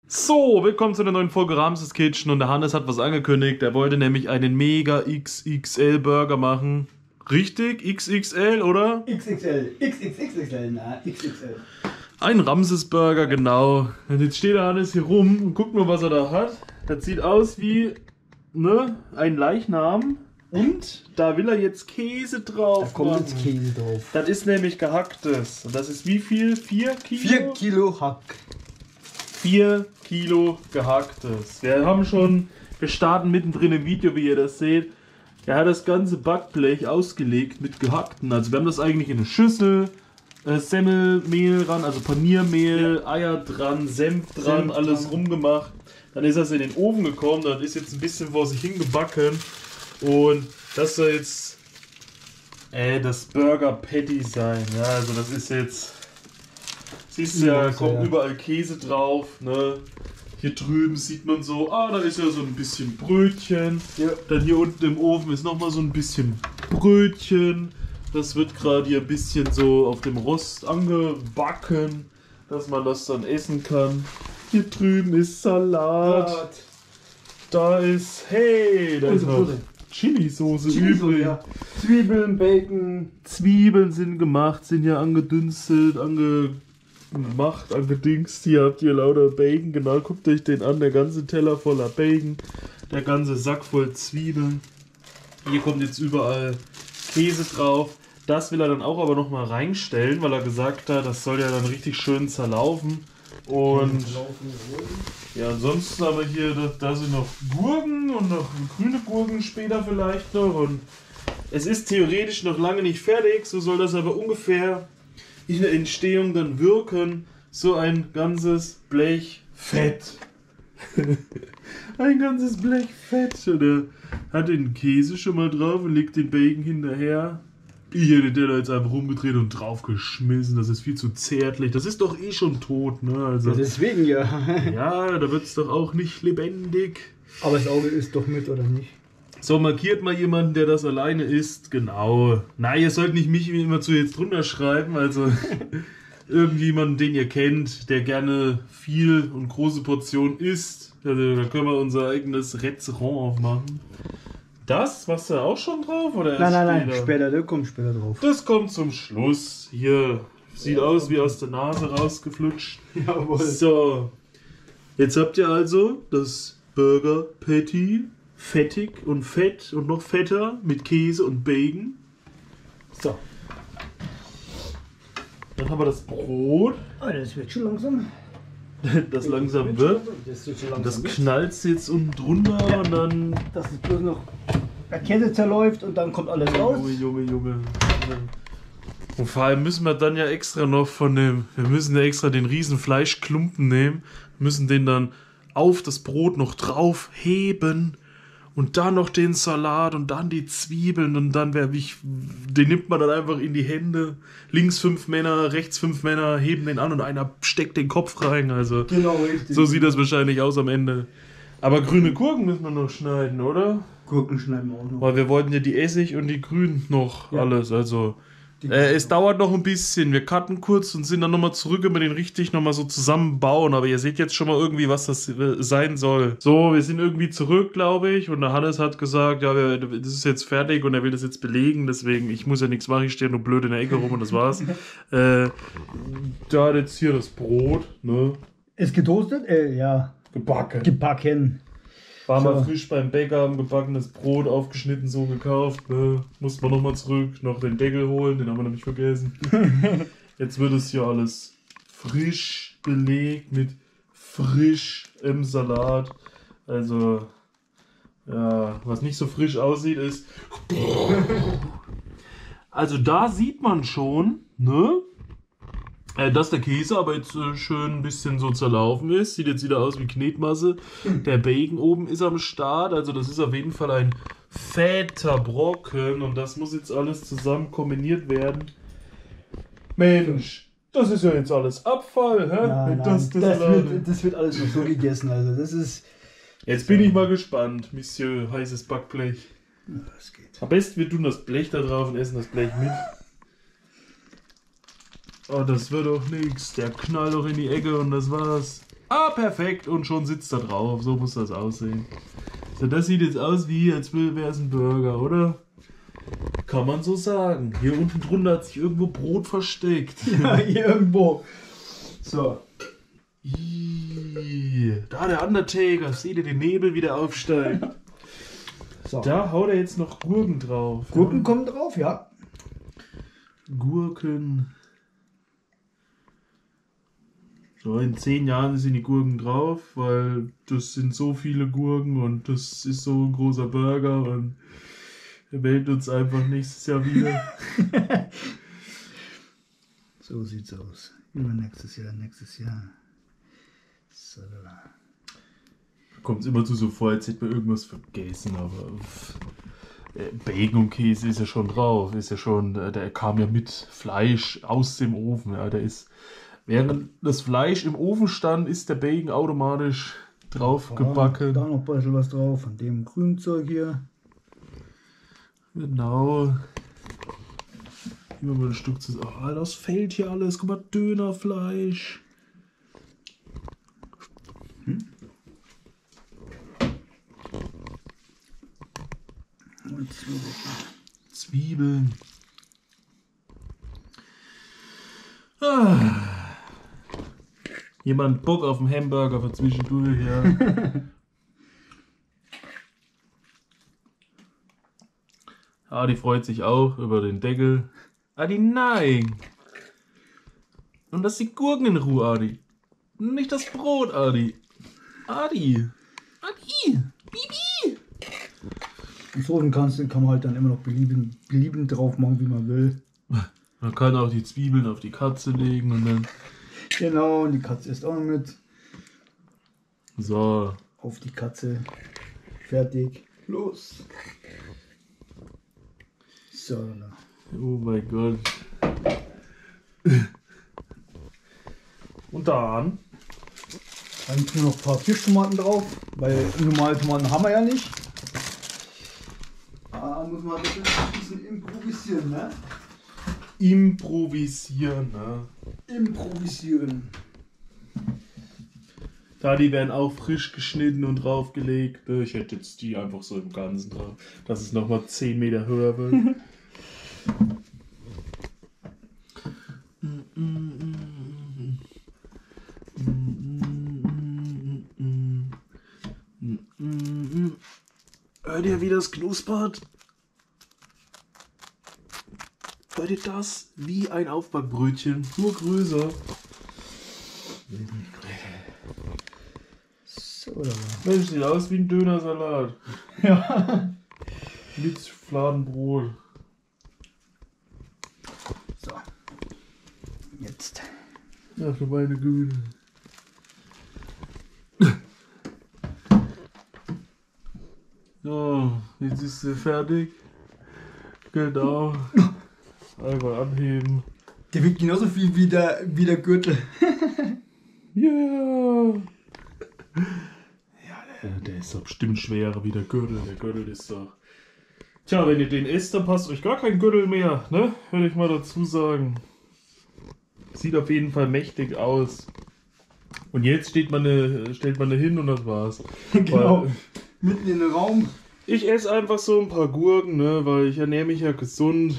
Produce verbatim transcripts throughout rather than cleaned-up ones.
So, willkommen zu einer neuen Folge Ramses Kitchen und der Hannes hat was angekündigt. Er wollte nämlich einen Mega X X L Burger machen. Richtig? X X L, oder? X X L. X X X L, na, X X L. Ein Ramses Burger, genau. Und jetzt steht der Hannes hier rum und guckt nur, was er da hat. Das sieht aus wie, ne, ein Leichnam. Und da will er jetzt Käse drauf Da kommt machen. jetzt Käse drauf. Das ist nämlich gehacktes. Und das ist wie viel? Vier Kilo? vier Kilo Hack. vier Kilo gehacktes. Wir haben schon, wir starten mittendrin im Video, wie ihr das seht. Er hat das ganze Backblech ausgelegt mit gehackten. Also wir haben das eigentlich in eine Schüssel, äh, Semmelmehl ran, also Paniermehl, ja. Eier dran, Senf dran, Senf alles dran. rumgemacht. Dann ist das in den Ofen gekommen, dann ist jetzt ein bisschen vor sich hingebacken. Und das soll jetzt äh, das Burger Patty sein. Ja, also das ist jetzt... Siehst du ja, kommt überall Käse drauf, ne? Hier drüben sieht man so, ah, da ist ja so ein bisschen Brötchen. Ja. Dann hier unten im Ofen ist nochmal so ein bisschen Brötchen. Das wird gerade hier ein bisschen so auf dem Rost angebacken, dass man das dann essen kann. Hier drüben ist Salat. Salat. Da ist, hey, da ist noch Chili-Soße übrig. Ja. Zwiebeln, Bacon. Zwiebeln sind gemacht, sind ja angedünstet, ange... Macht angedingst, hier habt ihr lauter Bacon, genau, guckt euch den an, der ganze Teller voller Bacon, der ganze Sack voll Zwiebeln. Hier kommt jetzt überall Käse drauf. Das will er dann auch aber nochmal reinstellen, weil er gesagt hat, das soll ja dann richtig schön zerlaufen. Und ja, ansonsten aber hier, da, da sind noch Gurken und noch grüne Gurken später vielleicht noch. Und es ist theoretisch noch lange nicht fertig, so soll das aber ungefähr in der Entstehung dann wirken, so ein ganzes Blech Fett. Ein ganzes Blech Fett. Und er hat den Käse schon mal drauf und legt den Bacon hinterher. Ich hätte den da jetzt einfach rumgedreht und draufgeschmissen. Das ist viel zu zärtlich. Das ist doch eh schon tot, ne? Also, ja, deswegen ja. Ja, da wird es doch auch nicht lebendig. Aber das Auge ist doch mit, oder nicht? So, markiert mal jemanden, der das alleine isst. Genau. Nein, ihr sollt nicht mich immer zu jetzt drunter schreiben. Also irgendjemanden, den ihr kennt, der gerne viel und große Portionen isst. Also, da können wir unser eigenes Restaurant aufmachen. Das, was da auch schon drauf? Oder nein, nein, nein, später, der kommt später drauf. Das kommt zum Schluss. Hier, sieht ja aus wie aus der Nase rausgeflutscht. Jawohl. So, jetzt habt ihr also das Burger Patty. Fettig und fett und noch fetter mit Käse und Bacon. So. Dann haben wir das Brot. Oh, das wird schon langsam. Das langsam das wird. Das, wird schon langsam das knallt jetzt unten drunter ja. Und dann. Dass es bloß noch der Käse zerläuft und dann kommt alles raus. Junge, Junge, Junge. Und vor allem müssen wir dann ja extra noch von dem. Wir müssen ja extra den riesen Fleischklumpen nehmen. Müssen den dann auf das Brot noch drauf heben. Und dann noch den Salat und dann die Zwiebeln und dann wäre ich, den nimmt man dann einfach in die Hände. Links fünf Männer, rechts fünf Männer heben den an und einer steckt den Kopf rein. Also genau, richtig. So sieht das wahrscheinlich aus am Ende. Aber grüne Gurken müssen wir noch schneiden, oder? Gurken schneiden wir auch noch. Weil wir wollten ja die Essig und die Grün noch ja. alles. Also äh, es dauert noch ein bisschen. Wir cutten kurz und sind dann nochmal zurück, wenn wir den richtig nochmal so zusammenbauen. Aber ihr seht jetzt schon mal irgendwie, was das äh, sein soll. So, wir sind irgendwie zurück, glaube ich. Und der Hannes hat gesagt, ja, wir, das ist jetzt fertig und er will das jetzt belegen. Deswegen, ich muss ja nichts machen. Ich stehe nur blöd in der Ecke rum und das war's. äh, da hat jetzt hier das Brot. Ne? Ist getoastet? Äh, ja. Gebacken. Gebacken. War mal so. Frisch beim Bäcker, haben gebackenes Brot aufgeschnitten, so gekauft. Ne? Mussten wir nochmal zurück, noch den Deckel holen, den haben wir nämlich vergessen. Jetzt wird es hier alles frisch belegt mit frischem Salat. Also, ja, was nicht so frisch aussieht, ist. Also, da sieht man schon, ne? Dass der Käse aber jetzt äh, schön ein bisschen so zerlaufen ist. Sieht jetzt wieder aus wie Knetmasse. Der Bacon oben ist am Start. Also das ist auf jeden Fall ein fetter Brocken. Und das muss jetzt alles zusammen kombiniert werden. Mensch, das ist ja jetzt alles Abfall. Hä? Nein, das, nein, das, das, wird, das wird alles noch so gegessen. Also das ist... Jetzt bin ich mal gespannt, Monsieur heißes Backblech. Ja, das geht. Am besten wir tun das Blech da drauf und essen das Blech mit. Oh, das wird doch nix. Der knallt doch in die Ecke und das war's. Ah, perfekt. Und schon sitzt er drauf. So muss das aussehen. So, das sieht jetzt aus wie, als wäre es ein Burger, oder? Kann man so sagen. Hier unten drunter hat sich irgendwo Brot versteckt. Ja, hier irgendwo. So. Ih, da der Undertaker. Seht ihr den Nebel, wie der aufsteigt? So. Da haut er jetzt noch Gurken drauf. Gurken kommen drauf, ja. Gurken. So, in zehn Jahren sind die Gurken drauf, weil das sind so viele Gurken und das ist so ein großer Burger und er meldet uns einfach nächstes Jahr wieder. So sieht's aus. Übernächstes Jahr, nächstes Jahr. So. Kommt es immer zu so vor, als hätte man irgendwas vergessen, aber pff, äh, Bacon und Käse ist ja schon drauf, ist ja schon, äh, der kam ja mit Fleisch aus dem Ofen, ja, der ist, während das Fleisch im Ofen stand, ist der Bacon automatisch drauf Ja, gebacken. da noch ein bisschen was drauf, von dem Grünzeug hier. Genau. Immer mal ein Stück zu sagen, oh, das fällt hier alles, guck mal, Dönerfleisch. Hm? Und Zwiebeln. Zwiebeln. Ah. Jemand Bock auf einen Hamburger für zwischendurch, ja. Adi freut sich auch über den Deckel. Adi, nein! Und lass die Gurken in Ruhe, Adi. Nicht das Brot, Adi. Adi! Adi! Bibi! Die Soßen kannst, kann man halt dann immer noch beliebend, beliebend drauf machen, wie man will. Man kann auch die Zwiebeln auf die Katze legen und dann... Genau, und die Katze ist auch noch mit. So. Auf die Katze. Fertig. Los. So. Oh mein Gott. Und dann? Dann tun wir noch ein paar Kirschtomaten drauf, weil normale Tomaten haben wir ja nicht. Da muss man ein bisschen improvisieren, ne? Improvisieren, ne? Improvisieren. Da, die werden auch frisch geschnitten und draufgelegt. Ich hätte jetzt die einfach so im Ganzen drauf, dass es nochmal zehn Meter höher wird. Hört ihr, wie das knuspert? Hört ihr das? Wie ein Aufbackbrötchen, nur größer. So, da war. Mensch, sieht aus wie ein Dönersalat. Ja. Mit Fladenbrot. So. Jetzt. Ach du meine Güte. So, jetzt ist sie fertig. Genau. Einfach anheben. Der wiegt genauso viel wie der, wie der Gürtel. Yeah! Ja, der, der ist doch bestimmt schwerer wie der Gürtel. Der Gürtel ist doch... Tja, wenn ihr den esst, dann passt euch gar kein Gürtel mehr, ne? Würde ich mal dazu sagen. Sieht auf jeden Fall mächtig aus. Und jetzt steht man ne, stellt man ne hin und das war's. Genau. Weil Mitten in den Raum. ich esse einfach so ein paar Gurken, ne? Weil ich ernähre mich ja gesund.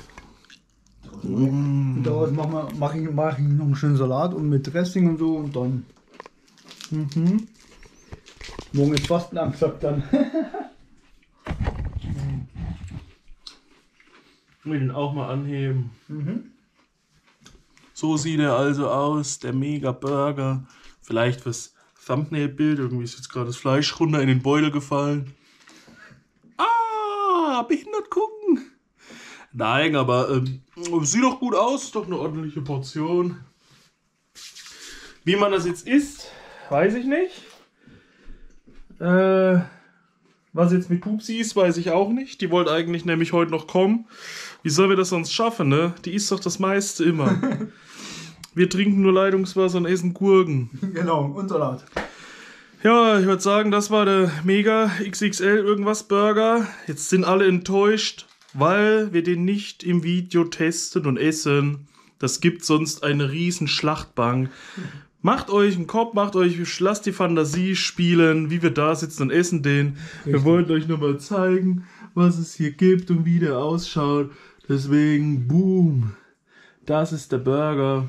Und daraus mache mach ich, mach ich noch einen schönen Salat und mit Dressing und so und dann. Mhm. Morgen ist Fasten angesagt dann. Ich will den auch mal anheben. Mhm. So sieht er also aus, der Mega Burger. Vielleicht fürs Thumbnail-Bild. Irgendwie ist jetzt gerade das Fleisch runter in den Beutel gefallen. Ah, behindert gucken. Nein, aber ähm, sieht doch gut aus. Ist doch eine ordentliche Portion. Wie man das jetzt isst, weiß ich nicht. Äh, was jetzt mit Pupsi ist, weiß ich auch nicht. Die wollte eigentlich nämlich heute noch kommen. Wie sollen wir das sonst schaffen, ne? Die isst doch das meiste immer. Wir trinken nur Leitungswasser und essen Gurken. Genau, und Salat. Ja, ich würde sagen, das war der Mega X X L irgendwas Burger. Jetzt sind alle enttäuscht, weil wir den nicht im Video testen und essen. Das gibt sonst eine riesen Schlachtbank Macht euch einen Kopf, macht euch, lasst die Fantasie spielen, wie wir da sitzen und essen den. Richtig. Wir wollen euch nur mal zeigen, was es hier gibt und wie der ausschaut. Deswegen, boom, das ist der Burger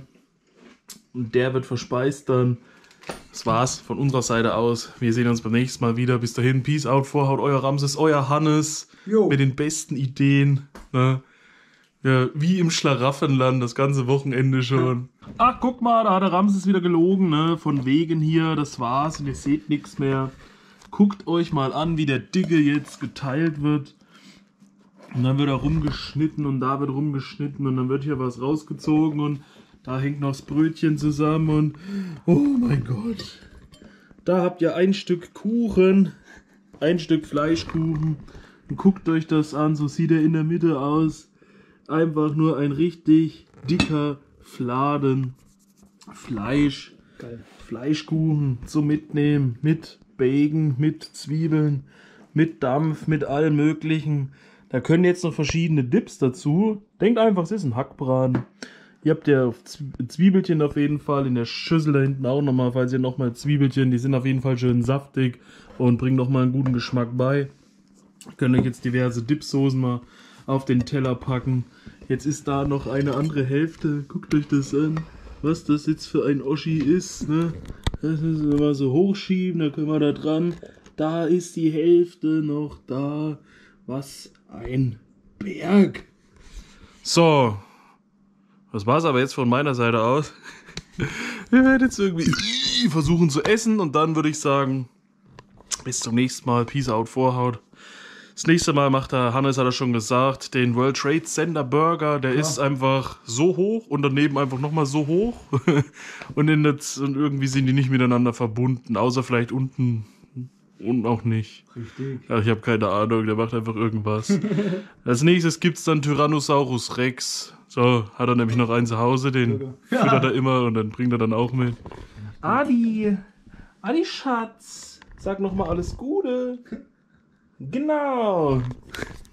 und der wird verspeist dann. Das war's von unserer Seite aus. Wir sehen uns beim nächsten Mal wieder. Bis dahin, Peace out, Vorhaut, euer Ramses, euer Hannes jo. Mit den besten Ideen. Ne? Ja, wie im Schlaraffenland, das ganze Wochenende schon. Ach, guck mal, da hat der Ramses wieder gelogen, ne? Von wegen hier, das war's und ihr seht nichts mehr. Guckt euch mal an, wie der Dicke jetzt geteilt wird. Und dann wird er rumgeschnitten und da wird rumgeschnitten und dann wird hier was rausgezogen und da hängt noch das Brötchen zusammen und oh mein Gott. Da habt ihr ein Stück Kuchen, ein Stück Fleischkuchen und guckt euch das an, so sieht er in der Mitte aus. Einfach nur ein richtig dicker Fladen Fleisch, geil. Fleischkuchen zum Mitnehmen, mit Bacon, mit Zwiebeln, mit Dampf, mit allem möglichen. Da können jetzt noch verschiedene Dips dazu. Denkt einfach, es ist ein Hackbraten. Ihr habt ja Zwiebelchen auf jeden Fall in der Schüssel da hinten auch nochmal, falls ihr nochmal Zwiebelchen, die sind auf jeden Fall schön saftig und bringen nochmal einen guten Geschmack bei. Könnt euch jetzt diverse Dipsoßen mal auf den Teller packen. Jetzt ist da noch eine andere Hälfte. Guckt euch das an, was das jetzt für ein Oschi ist. Ne? Das müssen wir mal so hochschieben, da können wir da dran. Da ist die Hälfte noch da. Was ein Berg. So, das war's aber jetzt von meiner Seite aus. Wir werden jetzt irgendwie versuchen zu essen und dann würde ich sagen, bis zum nächsten Mal. Peace out, Vorhaut. Das nächste Mal macht der Hannes, hat er schon gesagt, den World Trade Center Burger. Der ja. ist einfach so hoch und daneben einfach nochmal so hoch. und, in der, und irgendwie sind die nicht miteinander verbunden, außer vielleicht unten und auch nicht. Richtig. Ach, ich habe keine Ahnung, der macht einfach irgendwas. Als nächstes gibt es dann Tyrannosaurus Rex. So, hat er nämlich noch einen zu Hause, den ja. füttert er immer und dann bringt er dann auch mit. Adi, Adi Schatz, sag nochmal alles Gute. Genau.